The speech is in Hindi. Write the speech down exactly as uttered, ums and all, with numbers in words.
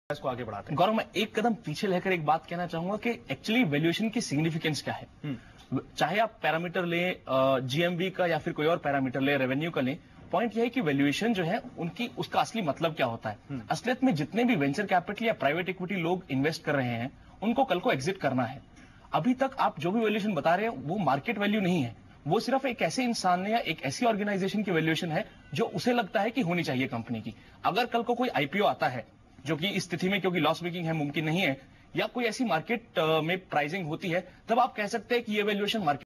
इसको आगे बढ़ाते हैं। गौरव, मैं एक कदम पीछे लेकर एक बात कहना चाहूंगा कि एक्चुअली वैल्यूएशन की सिग्निफिकेंस क्या है। चाहे आप पैरामीटर लें, जीएमवी का या फिर कोई और पैरामीटर लें, रेवेन्यू का लें, पॉइंट यह है कि वैल्यूएशन जो है उनकी उसका असली मतलब क्या होता है। असलियत में जितने भी वेंचर कैपिटल या प्राइवेट इक्विटी लोग इन्वेस्ट कर रहे हैं उनको कल को एग्जिट करना है। अभी तक आप जो भी वैल्यूएशन बता रहे हैं वो मार्केट वैल्यू नहीं है, वो सिर्फ एक ऐसे इंसान ने या एक ऐसी ऑर्गेनाइजेशन की वैल्यूएशन है जो उसे लगता है कि होनी चाहिए कंपनी की। अगर कल को कोई आईपीओ आता है जो कि इस स्थिति में क्योंकि लॉस मेकिंग है मुमकिन नहीं है, या कोई ऐसी मार्केट में प्राइसिंग होती है, तब आप कह सकते हैं कि ये वैल्यूएशन मार्केट